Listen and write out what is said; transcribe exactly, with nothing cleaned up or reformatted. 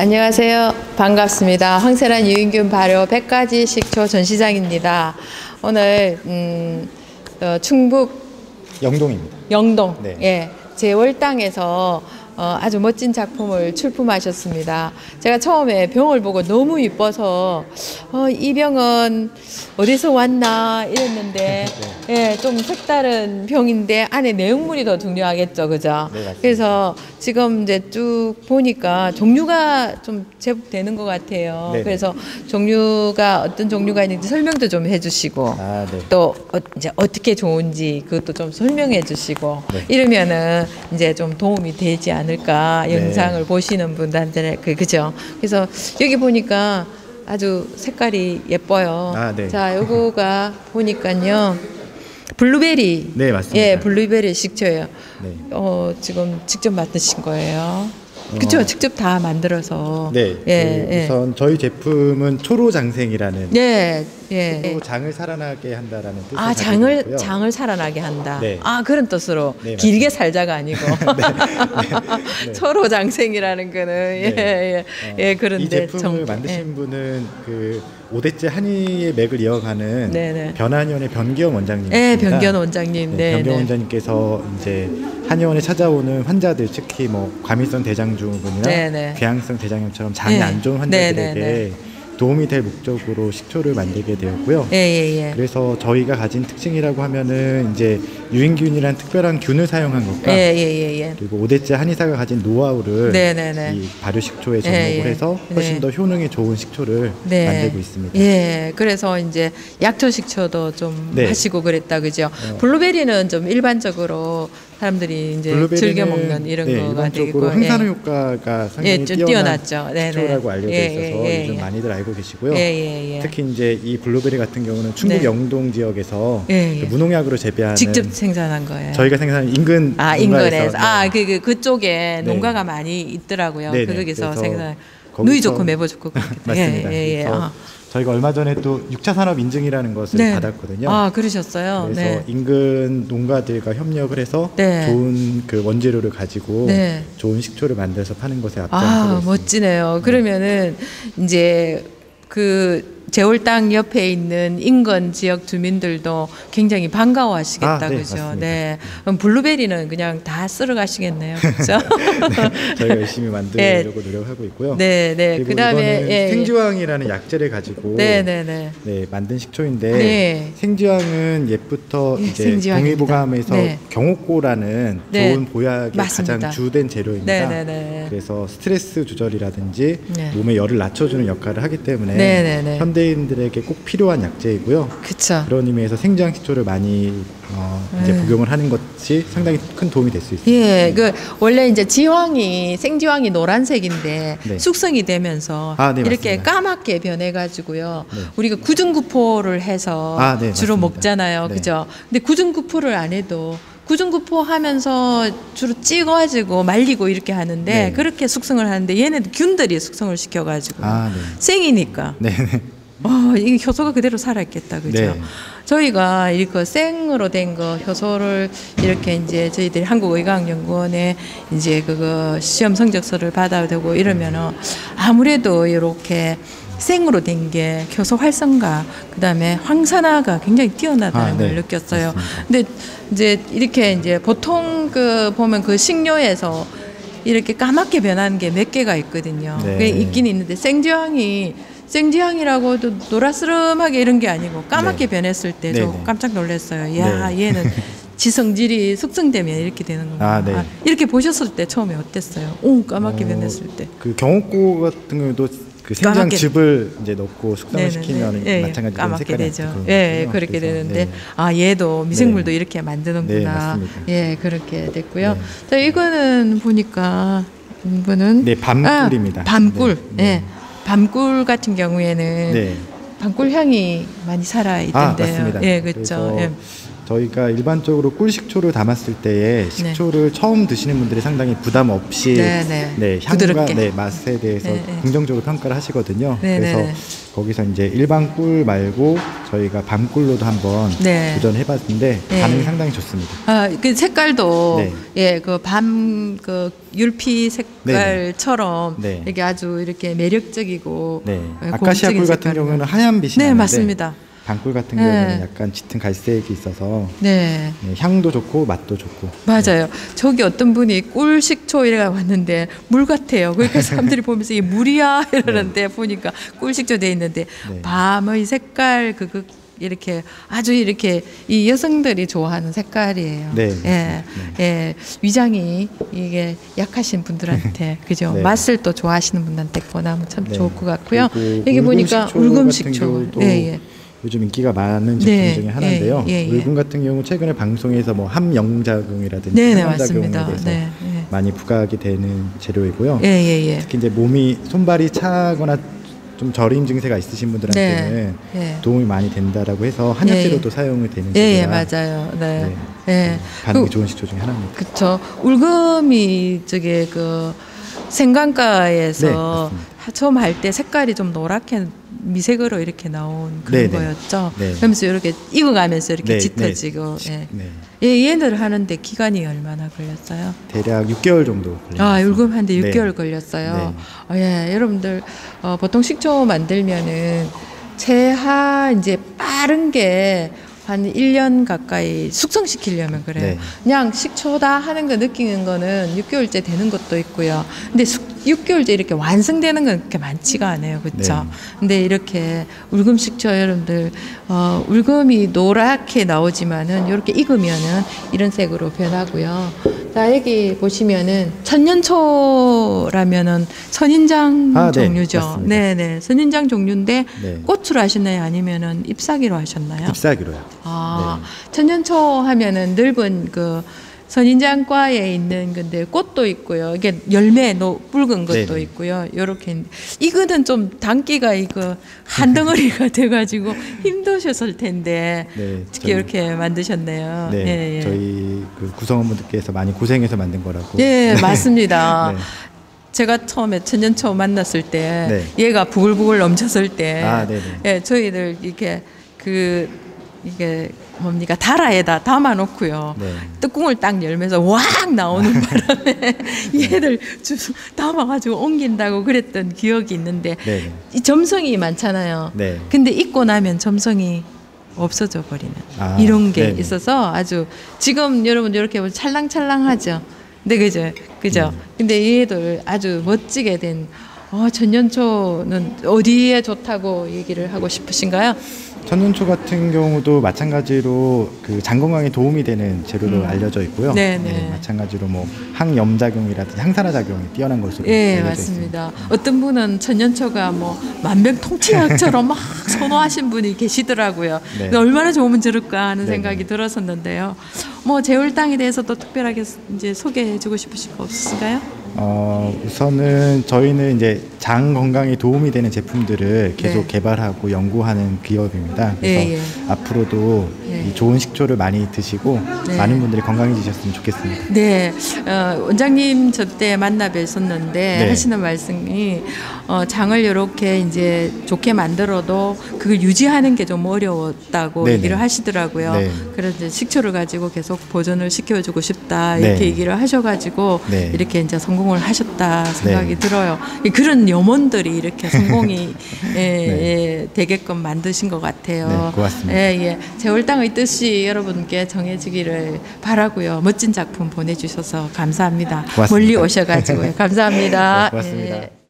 안녕하세요. 반갑습니다. 황세란 유인균 발효 백 가지 식초 전시장입니다. 오늘 음, 어, 충북 영동입니다. 영동 네. 예, 제월당에서 어, 아주 멋진 작품을 출품하셨습니다. 제가 처음에 병을 보고 너무 이뻐서 어, 이 병은 어디서 왔나 이랬는데 예, 좀 색다른 병인데 안에 내용물이 더 중요하겠죠, 그죠? 네, 그래서 지금 이제 쭉 보니까 종류가 좀 제법 되는 것 같아요. 네네. 그래서 종류가 어떤 종류가 있는지 설명도 좀 해주시고 아, 네. 또 어, 이제 어떻게 좋은지 그것도 좀 설명해 주시고 네. 이러면은 이제 좀 도움이 되지 않을까 네. 영상을 보시는 분들한테 그 그죠. 그래서 여기 보니까 아주 색깔이 예뻐요. 아, 네. 자, 요거가 보니까요. 블루베리. 네, 맞습니다. 예, 블루베리 식초예요. 네. 어, 지금 직접 만드신 거예요. 그렇죠. 어. 직접 다 만들어서. 네. 예, 그 예. 우선 저희 제품은 초로장생이라는 예, 예. 초로 장을 살아나게 한다라는 뜻을 아, 가지고 장을 있고요. 장을 살아나게 한다. 네. 아, 그런 뜻으로 네, 길게 맞습니다. 살자가 아니고 네. 초로장생이라는 거는 예, 예, 어, 예, 그런데 이 제품을 정- 만드신 예. 분은 그 오대째 한의의 맥을 이어가는 네네. 변한의원의 변기현 원장님입니다. 예, 변기현 원장님. 네, 네, 변기현 네. 원장님께서 이제 한의원에 찾아오는 환자들, 특히 뭐 과민성 대장증후군이나 네네. 궤양성 대장염처럼 장이 네. 안 좋은 환자들에게 네네네. 도움이 될 목적으로 식초를 만들게 되었고요. 예, 예, 예. 그래서 저희가 가진 특징이라고 하면은 이제 유인균이라는 특별한 균을 사용한 것과 예, 예, 예, 예. 그리고 오대째 한의사가 가진 노하우를 네네네. 이 발효 식초에 접목을 예, 예. 해서 훨씬 네. 더 효능이 좋은 식초를 네. 만들고 있습니다. 예, 그래서 이제 약초 식초도 좀 네. 하시고 그랬다, 그죠? 어. 블루베리는 좀 일반적으로 사람들이 이제 블루베리는 즐겨 먹는 이런 네, 거가 일반적으로 되고, 항산화 예. 효과가 상당히 예, 좀 뛰어난 뛰어났죠. 네네. 식초라고 알려져 예, 있어서 예, 예, 요즘 예. 많이들 알고 계시고요. 예, 예, 예. 특히 이제 이 블루베리 같은 경우는 충북 네. 영동 지역에서 예, 예. 그 무농약으로 재배하는 직접 생산한 거예요. 저희가 생산하는 인근 아, 농가에서, 인근에서. 네. 아, 그, 그, 그쪽에 네. 농가가 많이 있더라고요. 네네. 거기서 그래서 생산. 거기서- 누이 좋고 매보 좋고. 그렇겠다. 맞습니다. 예, 예, 예. 그래서 아. 저희가 얼마 전에 또 육 차 산업 인증이라는 것을 네. 받았거든요. 아, 그러셨어요. 그래서 네. 인근 농가들과 협력을 해서 네. 좋은 그 원재료를 가지고 네. 좋은 식초를 만들어서 파는 것에 앞장서고 아, 있습니다. 멋지네요. 그러면은 이제 그 제월당 옆에 있는 인근 지역 주민들도 굉장히 반가워하시겠다, 아, 네, 그죠? 맞습니다. 네. 그럼 블루베리는 그냥 다 쓸어 가시겠네요, 그죠? 저희가 열심히 만들려고 노력하고 있고요. 네, 네. 그리고 그다음에 이거는 예. 생지황이라는 약재를 가지고 네, 네, 네. 네, 만든 식초인데 네. 생지황은 옛부터 네, 이제 생지황입니다. 동의보감에서 네. 경옥고라는 네. 좋은 보약의 맞습니다. 가장 주된 재료입니다. 네, 네, 네. 그래서 스트레스 조절이라든지 네. 몸의 열을 낮춰주는 역할을 하기 때문에 네, 네, 네. 현대인들에게 꼭 필요한 약재이고요. 그쵸. 그런 의미에서 생지황 식초를 많이 어, 이제 네. 복용을 하는 것이 상당히 큰 도움이 될 수 있습니다. 예, 그 원래 이제 지황이 생지황이 노란색인데 네. 숙성이 되면서 아, 네, 이렇게 맞습니다. 까맣게 변해가지고요. 네. 우리가 구중구포를 해서 아, 네, 주로 맞습니다. 먹잖아요, 네. 그죠? 근데 구중구포를 안 해도 구중구포 하면서 주로 찍어가지고 말리고 이렇게 하는데 네. 그렇게 숙성을 하는데 얘네도 균들이 숙성을 시켜가지고 아, 네. 생이니까. 네. 어, 이게 효소가 그대로 살아있겠다, 그죠? 네. 저희가 이렇게 생으로 된 거 효소를 이렇게 이제 저희들이 한국의과학연구원에 이제 그거 시험 성적서를 받아야 되고 이러면은 아무래도 이렇게 생으로 된 게 효소 활성과 그다음에 황산화가 굉장히 뛰어나다는 아, 걸 네. 느꼈어요. 맞습니다. 근데 이제 이렇게 이제 보통 그 보면 그 식료에서 이렇게 까맣게 변하는 게 몇 개가 있거든요. 네. 그게 있긴 있는데 생지황이 생지향이라고도 노라스름하게 이런 게 아니고 까맣게 네. 변했을 때 저 네네. 깜짝 놀랐어요. 야, 네. 얘는 지성질이 숙성되면 이렇게 되는구나. 아, 네. 이렇게 보셨을 때 처음에 어땠어요? 오, 까맣게 어, 변했을 때. 그 경옥고 같은 경우도 그 생장 까맣게. 즙을 이제 넣고 숙성을 시키면 예, 마찬가지로 까맣게 색깔이 되죠. 나죠. 예, 예, 그렇거든요. 그렇게 그래서, 되는데 네. 아, 얘도 미생물도 네. 이렇게 만드는구나. 네, 맞습니다. 예, 그렇게 됐고요. 네. 자, 이거는 보니까 이거는 네, 밤꿀입니다. 아, 밤꿀. 네, 네. 예. 밤꿀 같은 경우에는 네. 밤꿀 향이 많이 살아 아, 있던데요. 맞습니다. 예, 그렇죠. 그래서 예. 저희가 일반적으로 꿀 식초를 담았을 때에 식초를 네. 처음 드시는 분들이 상당히 부담 없이 네, 네. 네, 향과 부드럽게. 네, 맛에 대해서 네, 네. 긍정적으로 평가를 하시거든요. 네, 그래서 네. 거기서 이제 일반 꿀 말고 저희가 밤꿀로도 한번 네. 도전해봤는데 네. 반응이 상당히 좋습니다. 아, 그 색깔도 네. 예, 그 밤 그 율피 색깔처럼 네. 네. 이게 아주 이렇게 매력적이고 네. 아카시아 꿀 같은 색깔이나. 경우는 하얀 빛이 네, 나는데 맞습니다. 밤꿀 같은 네. 경우는 약간 짙은 갈색이 있어서 네. 네, 향도 좋고 맛도 좋고 맞아요. 네. 저기 어떤 분이 꿀 식초 이래가 왔는데 물 같아요. 그러니까 사람들이 보면서 이게 물이야 이러는데 네. 보니까 꿀 식초 돼 있는데 네. 밤의 색깔 그그 이렇게 아주 이렇게 이 여성들이 좋아하는 색깔이에요. 네. 예, 네. 예, 위장이 이게 약하신 분들한테 그죠. 네. 맛을 또 좋아하시는 분한테 권하면 참 네. 좋을 것 같고요. 여기 보니까 울금식초. 네, 예. 요즘 인기가 많은 제품 네, 중에 하나인데요. 예, 예, 예. 울금 같은 경우 최근에 방송에서 뭐 함영작용이라든지 네, 네, 함작용에 대해서 네, 네. 많이 부각이 되는 재료이고요. 예, 예, 예. 특히 이제 몸이 손발이 차거나 좀 저림 증세가 있으신 분들한테는 네, 네. 도움이 많이 된다라고 해서 한약재료도 예, 예. 사용이 되는 재료라. 예, 예, 맞아요. 네, 네. 네. 반응이 그, 좋은 식초 중에 하나입니다. 그렇죠. 울금이 저게 그 생강가에서 네, 처음 할 때 색깔이 좀 노랗게 미색으로 이렇게 나온 그런 네네. 거였죠. 네. 그러면서 이렇게 익어가면서 이렇게 네, 짙어지고. 네. 네. 예, 얘를 하는데 기간이 얼마나 걸렸어요? 대략 육 개월 정도 걸렸어요. 아, 울금하는데 육 개월 네. 걸렸어요. 네. 어, 예, 여러분들 어, 보통 식초 만들면은 최하 이제 빠른 게 한 일 년 가까이 숙성시키려면 그래요. 네. 그냥 식초다 하는 거 느끼는 거는 육 개월째 되는 것도 있고요. 근데 숙, 육 개월째 이렇게 완성되는 건 그렇게 많지가 않아요. 그렇죠? 네. 근데 이렇게 울금 식초 여러분들 어, 울금이 노랗게 나오지만은 이렇게 익으면은 이런 색으로 변하고요. 자, 여기 보시면은 천년초라면은 선인장 아, 종류죠. 네, 네, 네. 선인장 종류인데 네. 꽃으로 하셨나요? 아니면은 잎사귀로 하셨나요? 잎사귀로요. 아, 네. 천년초 하면은 넓은 그 선인장과에 있는 건데 꽃도 있고요. 이게 열매 노 붉은 것도 네네. 있고요. 요렇게 이거는 좀 담기가 이거 한 덩어리가 돼가지고 힘드셨을 텐데 네, 특히 저희, 이렇게 만드셨네요. 네, 예, 예. 저희 그 구성원분들께서 많이 고생해서 만든 거라고. 예, 맞습니다. 네. 제가 처음에 천년초 만났을 때 네. 얘가 부글부글 넘쳤을 때 아, 예, 저희들 이렇게 그 이게 뭡니까 다라에다 담아놓고요. 네. 뚜껑을 딱 열면서 확 나오는 바람에 얘들 주 담아가지고 옮긴다고 그랬던 기억이 있는데 네. 이 점성이 많잖아요. 네. 근데 익고 나면 점성이 없어져 버리는 아, 이런 게 네네. 있어서 아주 지금 여러분 이렇게 보면 찰랑찰랑하죠. 네, 그죠, 그죠. 음. 근데 얘들 아주 멋지게 된 어, 천년초는 어디에 좋다고 얘기를 하고 싶으신가요? 천년초 같은 경우도 마찬가지로 그 장 건강에 도움이 되는 재료로 음. 알려져 있고요. 네, 마찬가지로 뭐 항염작용이라든지 항산화 작용이 뛰어난 것으로 네, 알려져 맞습니다. 있습니다. 어떤 분은 천년초가 뭐 만병통치약처럼 막 선호하신 분이 계시더라고요. 네. 얼마나 좋으면 저럴까 하는 네네. 생각이 들었었는데요. 뭐 제울당에 대해서도 특별하게 이제 소개해주고 싶으신 거 없으신가요? 어, 우선은 저희는 이제 장 건강에 도움이 되는 제품들을 계속 네. 개발하고 연구하는 기업입니다. 그래서 예, 예. 앞으로도 예. 이 좋은 식초를 많이 드시고 네. 많은 분들이 건강해지셨으면 좋겠습니다. 네, 어, 원장님 저때 만나 뵀었는데 네. 하시는 말씀이 어, 장을 이렇게 이제 좋게 만들어도 그걸 유지하는 게 좀 어려웠다고 네네. 얘기를 하시더라고요. 네. 그래서 식초를 가지고 계속 보존을 시켜주고 싶다 이렇게 네. 얘기를 하셔가지고 네. 이렇게 이제 성공을 하셨다 생각이 네. 들어요. 그런 염원들이 이렇게 성공이 예, 네. 예, 되게끔 만드신 것 같아요. 네, 고맙습니다. 예, 예. 제울당의 뜻이 여러분께 정해지기를 바라고요. 멋진 작품 보내주셔서 감사합니다. 고맙습니다. 멀리 오셔가지고 감사합니다. 네, 고맙습니다. 예.